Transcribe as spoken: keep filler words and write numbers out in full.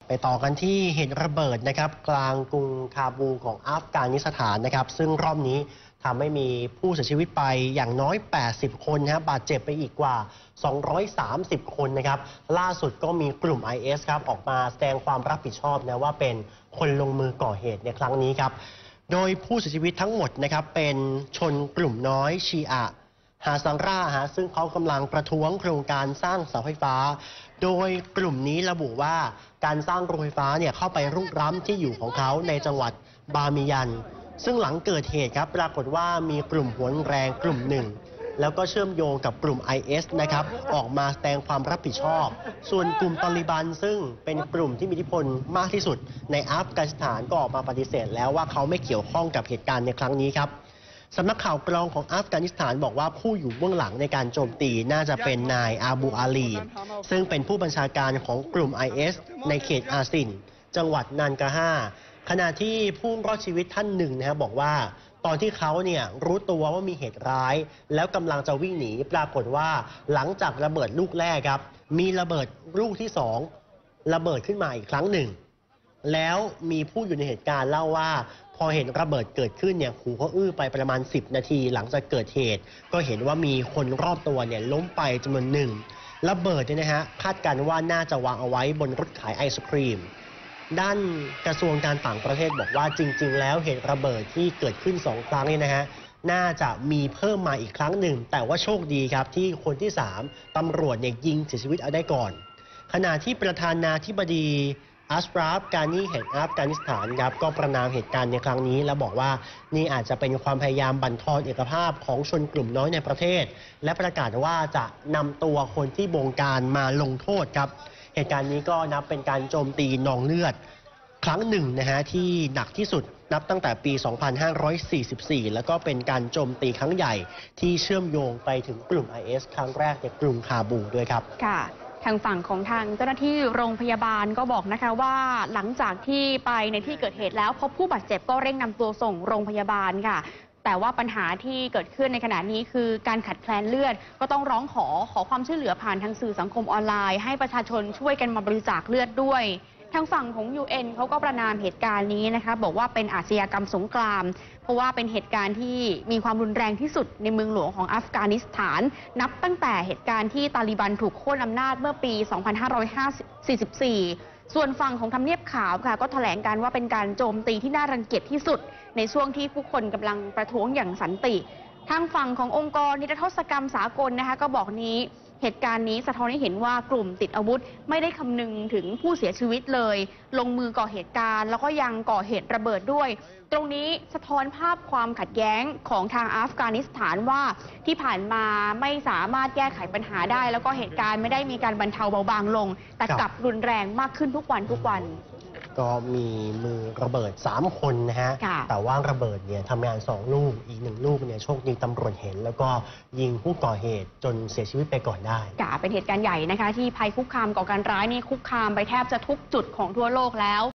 ไปต่อกันที่เหตุระเบิดนะครับกลางกรุงคาบูของอัฟกานิสถานนะครับซึ่งรอบนี้ทำให้มีผู้เสียชีวิตไปอย่างน้อย แปดสิบ คนนะครับบาดเจ็บไปอีกกว่า สองร้อยสามสิบ คนนะครับล่าสุดก็มีกลุ่ม ไอ เอส ครับออกมาแสดงความรับผิดชอบนะว่าเป็นคนลงมือก่อเหตุในครั้งนี้ครับโดยผู้เสียชีวิตทั้งหมดนะครับเป็นชนกลุ่มน้อยชีอะฮาซังราฮะซึ่งเขากำลังประท้วงโครงการสร้างเสาไฟฟ้าโดยกลุ่มนี้ระบุว่าการสร้างโรงไฟฟ้าเนี่ยเข้าไปรุกล้ำที่อยู่ของเขาในจังหวัดบามิยันซึ่งหลังเกิดเหตุครับปรากฏว่ามีกลุ่มหัวแรงกลุ่มหนึ่งแล้วก็เชื่อมโยงกับกลุ่ม ไอ เอส นะครับออกมาแสดงความรับผิดชอบส่วนกลุ่มตาลิบันซึ่งเป็นกลุ่มที่มีอิทธิพลมากที่สุดในอัฟกานิสถานก็ออกมาปฏิเสธแล้วว่าเขาไม่เกี่ยวข้องกับเหตุการณ์ในครั้งนี้ครับสำนักข่าวกรองของอัฟกานิสถานบอกว่าผู้อยู่เบื้องหลังในการโจมตีน่าจะเป็นนายอาบูอาลีซึ่งเป็นผู้บัญชาการของกลุ่ม ไอ เอส ในเขตอาซินจังหวัดนันกาฮาขณะที่ผู้รอดชีวิตท่านหนึ่งนะครับบอกว่าตอนที่เขาเนี่ยรู้ตัวว่ามีเหตุร้ายแล้วกำลังจะวิ่งหนีปรากฏว่าหลังจากระเบิดลูกแรกครับมีระเบิดลูกที่สองระเบิดขึ้นมาอีกครั้งหนึ่งแล้วมีผู้อยู่ในเหตุการณ์เล่าว่าพอเห็นระเบิดเกิดขึ้นเนี่ยหูเขาอื้อไปประมาณสิบนาทีหลังจากเกิดเหตุก็เห็นว่ามีคนรอบตัวเนี่ยล้มไปจำนวนหนึ่งระเบิดเนี่ยนะฮะคาดการณ์ว่าน่าจะวางเอาไว้บนรถขายไอศครีมด้านกระทรวงการต่างประเทศบอกว่าจริงๆแล้วเหตุระเบิดที่เกิดขึ้นสองครั้งนี่นะฮะน่าจะมีเพิ่มมาอีกครั้งหนึ่งแต่ว่าโชคดีครับที่คนที่สามตำรวจเนี่ยยิงเสียชีวิตเอาได้ก่อนขณะที่ประธานาธิบดีอัชราฟ กานีแห่งอัฟกานิสถานครับก็ประณามเหตุการณ์ในครั้งนี้และบอกว่านี่อาจจะเป็นความพยายามบั่นทอนเอกภาพของชนกลุ่มน้อยในประเทศและประกาศว่าจะนำตัวคนที่บงการมาลงโทษครับเหตุการณ์นี้ก็นับเป็นการโจมตีนองเลือดครั้งหนึ่งนะฮะที่หนักที่สุดนับตั้งแต่ปี สองพันห้าร้อยสี่สิบสี่ แล้วก็เป็นการโจมตีครั้งใหญ่ที่เชื่อมโยงไปถึงกลุ่ม ไอ เอส ครั้งแรกในกรุงคาบูด้วยครับค่ะทางฝั่งของทางเจ้าหน้าที่โรงพยาบาลก็บอกนะคะว่าหลังจากที่ไปในที่เกิดเหตุแล้วพบผู้บาดเจ็บก็เร่งนำตัวส่งโรงพยาบาลค่ะแต่ว่าปัญหาที่เกิดขึ้นในขณะนี้คือการขาดแคลนเลือดก็ต้องร้องขอขอความช่วยเหลือผ่านทางสื่อสังคมออนไลน์ให้ประชาชนช่วยกันมาบริจาคเลือดด้วยทางฝั่งของ ยู เอ็น เขาก็ประณามเหตุการณ์นี้นะคะบอกว่าเป็นอาชญากรรมสงครามเพราะว่าเป็นเหตุการณ์ที่มีความรุนแรงที่สุดในเมืองหลวงของอัฟกานิสถานนับตั้งแต่เหตุการณ์ที่ตาลิบันถูกโค่นอำนาจเมื่อปี สองพันห้าร้อยสี่สิบสี่ ส่วนฝั่งของทำเนียบขาวค่ะก็แถลงการว่าเป็นการโจมตีที่น่ารังเกียจที่สุดในช่วงที่ผู้คนกำลังประท้วงอย่างสันติทางฝั่งขององค์กรนิรโทษกรรมสากลนะคะก็บอกนี้เหตุการณ์นี้สะท้อนให้เห็นว่ากลุ่มติดอาวุธไม่ได้คำนึงถึงผู้เสียชีวิตเลยลงมือก่อเหตุการณ์แล้วก็ยังก่อเหตุระเบิดด้วยตรงนี้สะท้อนภาพความขัดแย้งของทางอัฟกานิสถานว่าที่ผ่านมาไม่สามารถแก้ไขปัญหาได้แล้วก็เหตุการณ์ไม่ได้มีการบรรเทาเบาบางลงแต่กลับรุนแรงมากขึ้นทุกวันทุกวันก็มีมือระเบิดสามคนนะฮะแต่ว่าระเบิดเนี่ยทำงานสองลูกอีกหนึ่งลูกเนี่ยโชคดีตำรวจเห็นแล้วก็ยิงผู้ก่อเหตุจนเสียชีวิตไปก่อนได้ค่ะเป็นเหตุการณ์ใหญ่นะคะที่ภัยคุกคามก่อการร้ายนี่คุกคามไปแทบจะทุกจุดของทั่วโลกแล้ว